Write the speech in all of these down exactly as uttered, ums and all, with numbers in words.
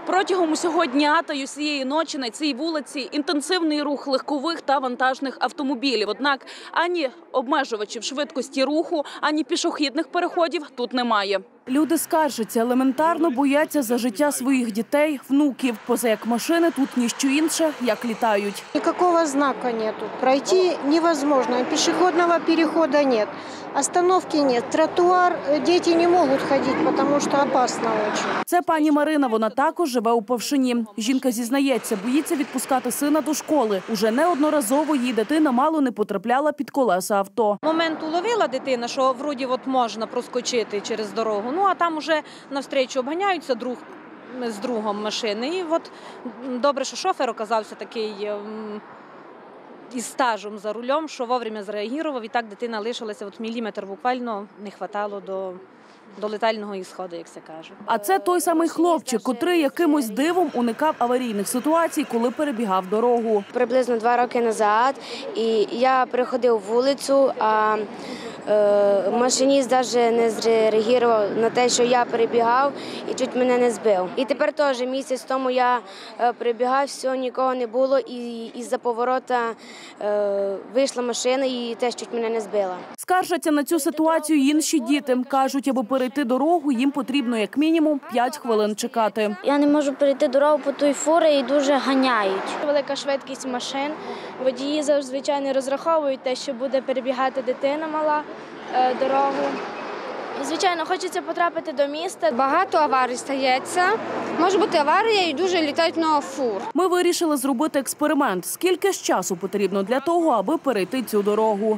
Протягом усього дня та й усієї ночі на цій вулиці інтенсивний рух легкових та вантажних автомобілів. Однак ані обмежувачів швидкості руху, ані пішохідних переходів тут немає. Люди скаржаться, елементарно бояться за життя своїх дітей, внуків. Поза як машини тут ніщо інше, як літають. Никакого знака нету. Пройти невозможно. Пешеходного перехода нет. Остановки нет. Тротуар дети не можуть ходити, тому що опасно дуже. Це пані Марина. Вона також живе у Повшині. Жінка зізнається, боїться відпускати сина до школи. Уже неодноразово її дитина мало не потрапляла під колеса авто. Момент уловила дитина, що вроді от можна проскочити через дорогу. Ну, а там уже навстрічу обганяються друг з другом машини. І от добре, що шофер оказався такий ем, із стажем за рулем, що вовремя зреагував, і так дитина лишилася, от міліметр буквально не хватало до, до летального ісходу, як це кажуть. А це той самий хлопчик, котрий якимось дивом уникав аварійних ситуацій, коли перебігав дорогу. Приблизно два роки назад і я переходив вулицю, а е, машиніст навіть не зреагував на те, що я перебігав і чуть мене не збив. І тепер теж місяць тому я е, перебігав, все, нікого не було, і із-за поворота е, вийшла машина і теж чуть мене не збила. Скаржаться на цю ситуацію інші діти. Кажуть, аби перейти дорогу, їм потрібно як мінімум п'ять хвилин чекати. Я не можу перейти дорогу по той фури і дуже ганяють. Велика швидкість машин. Водії зазвичай не розраховують те, що буде перебігати дитина мала е, дорогу. І, звичайно, хочеться потрапити до міста. Багато аварій стається. Може бути аварія і дуже літають много фур. Ми вирішили зробити експеримент. Скільки ж часу потрібно для того, аби перейти цю дорогу?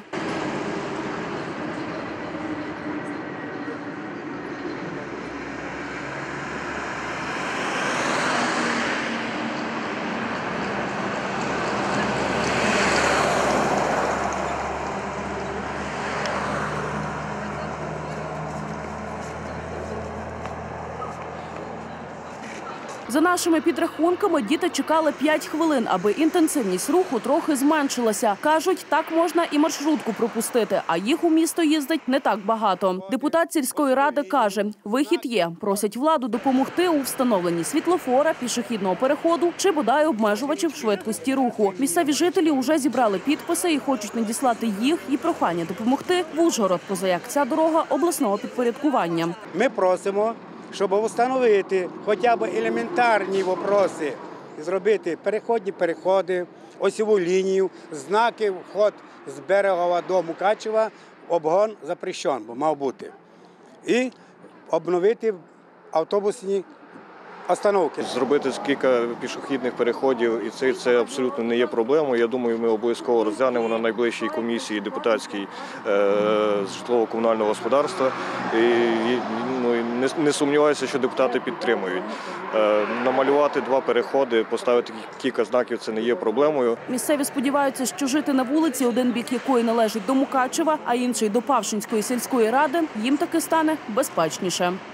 За нашими підрахунками, діти чекали п'ять хвилин, аби інтенсивність руху трохи зменшилася. Кажуть, так можна і маршрутку пропустити, а їх у місто їздить не так багато. Депутат сільської ради каже, вихід є. Просять владу допомогти у встановленні світлофора, пішохідного переходу чи бодай обмежувачів швидкості руху. Місцеві жителі вже зібрали підписи і хочуть надіслати їх і прохання допомогти в Ужгород, поза як ця дорога обласного підпорядкування. Ми просимо, щоб встановити хоча б елементарні питання, зробити переходні переходи, осьову лінію, знаки вход з берегова до Мукачева, обгон запрещен, бо мав бути. І обновити автобусні остановки. Зробити кілька пішохідних переходів, і це, це абсолютно не є проблемою. Я думаю, ми обов'язково розглянемо на найближчій комісії депутатській е, житлово-комунального господарства. І, ну, не, не сумніваюся, що депутати підтримують. Е, намалювати два переходи, поставити кілька знаків – це не є проблемою. Місцеві сподіваються, що жити на вулиці, один бік якої належить до Мукачева, а інший – до Павшинської сільської ради, їм таки стане безпечніше.